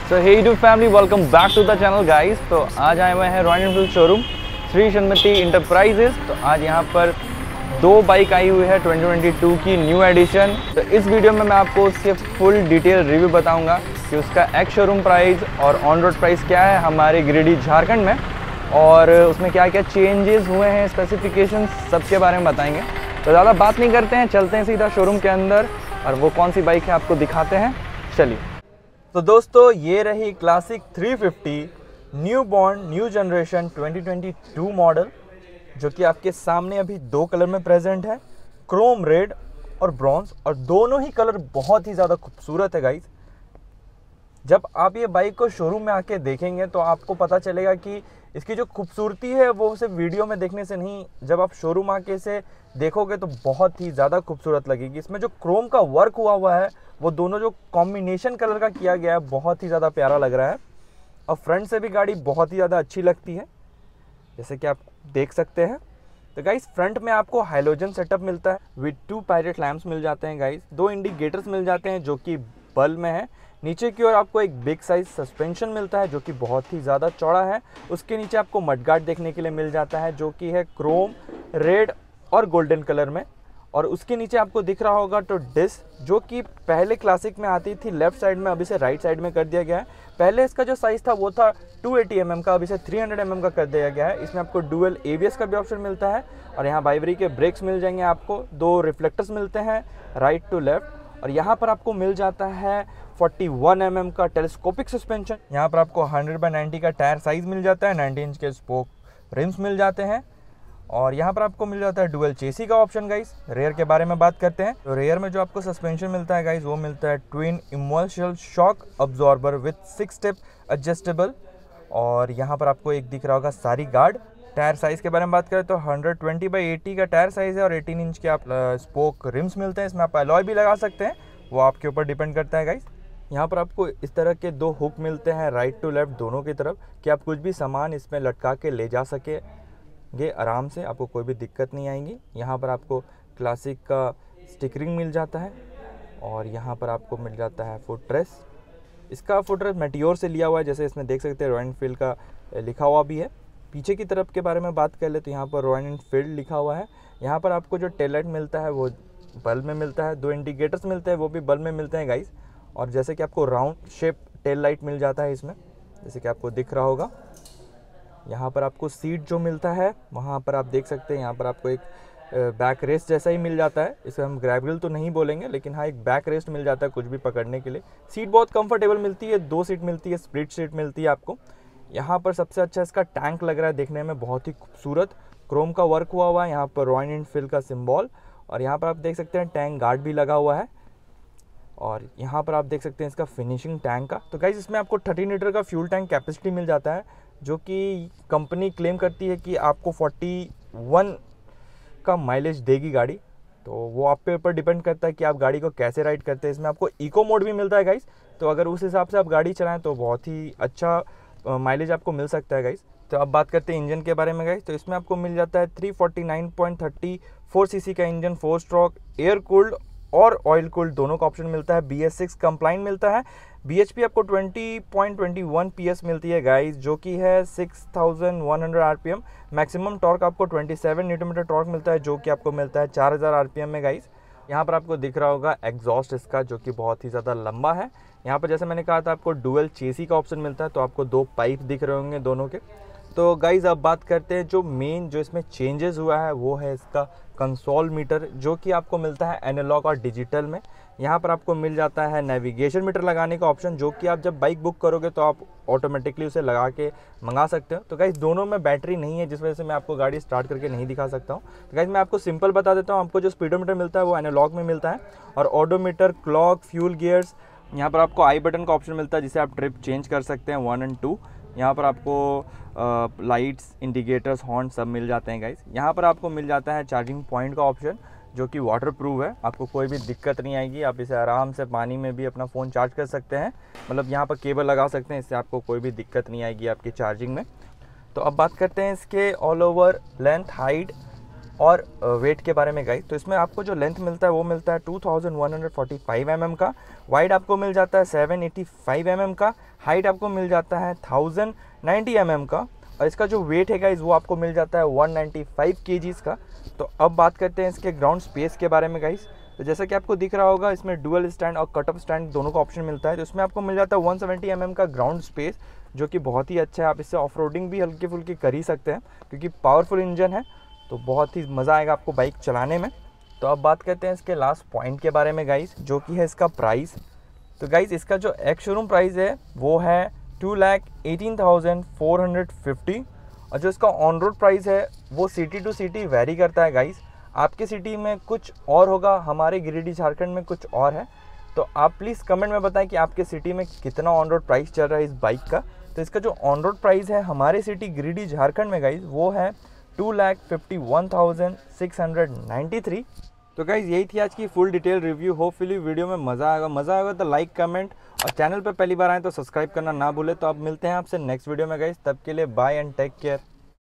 So hey YouTube family, welcome back to the channel guys. तो आज आए हुए हैं Royal Enfield showroom Shri Sanmati enterprises. तो आज यहाँ पर दो बाइक आई हुई है 2022 की न्यू एडिशन। तो इस वीडियो में मैं आपको उसके फुल डिटेल रिव्यू बताऊंगा कि उसका एक्स शोरूम प्राइस और ऑन रोड प्राइस क्या है हमारे गिरिडीह झारखंड में, और उसमें क्या क्या चेंजेस हुए हैं, स्पेसिफिकेशन सबके बारे में बताएंगे। तो ज़्यादा बात नहीं करते हैं, चलते हैं सीधा शोरूम के अंदर और वो कौन सी बाइक है आपको दिखाते हैं। चलिए। तो दोस्तों ये रही classic 350 new born new generation 2022 model, जो कि आपके सामने अभी दो कलर में प्रेजेंट है, क्रोम रेड और ब्रॉन्ज, और दोनों ही कलर बहुत ही ज़्यादा खूबसूरत है गाइस। जब आप ये बाइक को शोरूम में आके देखेंगे तो आपको पता चलेगा कि इसकी जो खूबसूरती है वो सिर्फ वीडियो में देखने से नहीं, जब आप शोरूम आके इसे देखोगे तो बहुत ही ज़्यादा खूबसूरत लगेगी। इसमें जो क्रोम का वर्क हुआ है वो दोनों जो कॉम्बिनेशन कलर का किया गया है बहुत ही ज़्यादा प्यारा लग रहा है, और फ्रंट से भी गाड़ी बहुत ही ज़्यादा अच्छी लगती है जैसे कि आप देख सकते हैं। तो गाइस फ्रंट में आपको हाइलोजन सेटअप मिलता है विद 2 पायलट लैंप्स मिल जाते हैं गाइस, 2 इंडिकेटर्स मिल जाते हैं जो कि बल्ब में है। नीचे की ओर आपको एक बिग साइज सस्पेंशन मिलता है जो कि बहुत ही ज़्यादा चौड़ा है। उसके नीचे आपको मडगार्ड देखने के लिए मिल जाता है जो कि है क्रोम रेड और गोल्डन कलर में, और उसके नीचे आपको दिख रहा होगा तो डिस्क जो कि पहले क्लासिक में आती थी लेफ्ट साइड में, अभी से राइट साइड में कर दिया गया है। पहले इसका जो साइज़ था वो था 280 mm का, अभी से 300 mm का कर दिया गया है। इसमें आपको डुअल ABS का भी ऑप्शन मिलता है, और यहाँ बाइवरी के ब्रेक्स मिल जाएंगे आपको, 2 रिफ्लेक्टर्स मिलते हैं राइट टू लेफ्ट, और यहाँ पर आपको मिल जाता है 41 mm का टेलीस्कोपिक सस्पेंशन। यहाँ पर आपको 100/90 का टायर साइज मिल जाता है, 90 इंच के स्पोक रिम्स मिल जाते हैं, और यहाँ पर आपको मिल जाता है डुअल चेसी का ऑप्शन गाइस। रेयर के बारे में बात करते हैं तो रेयर में जो आपको सस्पेंशन मिलता है गाइस वो मिलता है twin emulsion shock absorber with 6 step adjustable, और यहाँ पर आपको एक दिख रहा होगा सारी गार्ड। टायर साइज़ के बारे में बात करें तो 120/80 का टायर साइज़ है, और 18 इंच के आप स्पोक रिम्स मिलते हैं। इसमें आप अलॉय भी लगा सकते हैं, वो आपके ऊपर डिपेंड करता है गाइस। यहाँ पर आपको इस तरह के 2 हुक मिलते हैं राइट टू लेफ्ट दोनों की तरफ, कि आप कुछ भी सामान इसमें लटका के ले जा सकेंगे आराम से, आपको कोई भी दिक्कत नहीं आएगी। यहाँ पर आपको क्लासिक का स्टिकरिंग मिल जाता है, और यहाँ पर आपको मिल जाता है फुट रेस्ट। इसका फुट रेस्ट मेटियोर से लिया हुआ है, जैसे इसमें देख सकते हैं रॉयल एनफील्ड का लिखा हुआ भी है। पीछे की तरफ के बारे में बात कर ले तो यहाँ पर रॉयल एनफील्ड लिखा हुआ है। यहाँ पर आपको जो टेल लाइट मिलता है वो बल्ब में मिलता है, 2 इंडिकेटर्स मिलते हैं वो भी बल्ब में मिलते हैं गाइस, और जैसे कि आपको राउंड शेप टेल लाइट मिल जाता है इसमें, जैसे कि आपको दिख रहा होगा। यहाँ पर आपको सीट जो मिलता है वहाँ पर आप देख सकते हैं, यहाँ पर आपको एक बैक रेस्ट जैसा ही मिल जाता है। इसे हम ग्रैब ग्रिल तो नहीं बोलेंगे, लेकिन हाँ एक बैक रेस्ट मिल जाता है कुछ भी पकड़ने के लिए। सीट बहुत कंफर्टेबल मिलती है, 2 सीट मिलती है, स्प्लिट सीट मिलती है आपको। यहाँ पर सबसे अच्छा इसका टैंक लग रहा है देखने में, बहुत ही खूबसूरत क्रोम का वर्क हुआ है। यहाँ पर रॉयल एनफील्ड का सिंबल, और यहाँ पर आप देख सकते हैं टैंक गार्ड भी लगा हुआ है, और यहाँ पर आप देख सकते हैं इसका फिनिशिंग टैंक का। तो गाइस इसमें आपको 30 लीटर का फ्यूल टैंक कैपेसिटी मिल जाता है, जो कि कंपनी क्लेम करती है कि आपको 41 का माइलेज देगी गाड़ी। तो वो आप पे ऊपर डिपेंड करता है कि आप गाड़ी को कैसे राइड करते हैं। इसमें आपको इको मोड भी मिलता है गाइस, तो अगर उस हिसाब से आप गाड़ी चलाएं तो बहुत ही अच्छा माइलेज आपको मिल सकता है गाइस। तो अब बात करते हैं इंजन के बारे में गाइस। तो इसमें आपको मिल जाता है 349.34 सीसी का इंजन, 4 स्ट्रोक, एयर कूल्ड और ऑयल कूल्ड दोनों का ऑप्शन मिलता है। BS6 कंप्लाइंट मिलता है। BHP आपको 20.21 PS मिलती है गाइस, जो कि है 6100 RPM। मैक्सिमम टॉर्क आपको 27 न्यूटन टॉर्क मिलता है, जो कि आपको मिलता है 4000 RPM में गाइस। यहाँ पर आपको दिख रहा होगा एग्जॉस्ट इसका, जो कि बहुत ही ज़्यादा लंबा है। यहाँ पर जैसे मैंने कहा था आपको डुअल चेसी का ऑप्शन मिलता है, तो आपको 2 पाइप दिख रहे होंगे दोनों के। तो गाइज़ अब बात करते हैं जो मेन जो इसमें चेंजेस हुआ है वो है इसका कंसोल मीटर, जो कि आपको मिलता है एनालॉग और डिजिटल में। यहाँ पर आपको मिल जाता है नेविगेशन मीटर लगाने का ऑप्शन, जो कि आप जब बाइक बुक करोगे तो आप ऑटोमेटिकली उसे लगा के मंगा सकते हो। तो गाइज़ दोनों में बैटरी नहीं है, जिस वजह से मैं आपको गाड़ी स्टार्ट करके नहीं दिखा सकता हूँ। तो गाइज़ मैं आपको सिंपल बता देता हूँ, आपको जो स्पीडोमीटर मिलता है वो एनालॉग में मिलता है, और ऑडोमीटर, क्लॉक, फ्यूल गियर्स। यहाँ पर आपको आई बटन का ऑप्शन मिलता है जिसे आप ट्रिप चेंज कर सकते हैं 1 और 2। यहाँ पर आपको लाइट्स, इंडिकेटर्स, हॉर्न सब मिल जाते हैं गाइस। यहाँ पर आपको मिल जाता है चार्जिंग पॉइंट का ऑप्शन, जो कि वाटर प्रूफ है, आपको कोई भी दिक्कत नहीं आएगी। आप इसे आराम से पानी में भी अपना फ़ोन चार्ज कर सकते हैं, मतलब यहाँ पर केबल लगा सकते हैं, इससे आपको कोई भी दिक्कत नहीं आएगी आपकी चार्जिंग में। तो अब बात करते हैं इसके ऑल ओवर लेंथ, हाइट और वेट के बारे में गाइस, तो इसमें आपको जो लेंथ मिलता है वो मिलता है 2145 mm का, वाइड आपको मिल जाता है 785 mm का, हाइट आपको मिल जाता है 1090 mm का, और इसका जो वेट है गाइस वो आपको मिल जाता है 195 kgs का। तो अब बात करते हैं इसके ग्राउंड स्पेस के बारे में गाइस। तो जैसा कि आपको दिख रहा होगा, इसमें डुअल स्टैंड और कट ऑफ स्टैंड दोनों का ऑप्शन मिलता है। तो इसमें आपको मिल जाता है 170 mm का ग्राउंड स्पेस, जो कि बहुत ही अच्छा है। आप इससे ऑफ रोडिंग भी हल्की फुल्की कर ही सकते हैं, क्योंकि पावरफुल इंजन है, तो बहुत ही मज़ा आएगा आपको बाइक चलाने में। तो अब बात करते हैं इसके लास्ट पॉइंट के बारे में गाइस, जो कि है इसका प्राइस। तो गाइस इसका जो एक्स शोरूम प्राइस है वो है 2,18,450, और जो इसका ऑन रोड प्राइस है वो सिटी टू सिटी वेरी करता है गाइस। आपके सिटी में कुछ और होगा, हमारे गिरिडीह झारखंड में कुछ और है। तो आप प्लीज़ कमेंट में बताएं कि आपके सिटी में कितना ऑन रोड प्राइस चल रहा है इस बाइक का। तो इसका जो ऑन रोड प्राइस है हमारे सिटी गिरिडीह झारखंड में गाइस वो है 2,51,693। तो गाइज़ यही थी आज की full detail review. Hopefully video में मज़ा आएगा तो लाइक कमेंट, और चैनल पर पहली बार आए तो सब्सक्राइब करना ना भूले। तो अब मिलते हैं आपसे नेक्स्ट वीडियो में गाइज़, तब के लिए बाय एंड टेक केयर।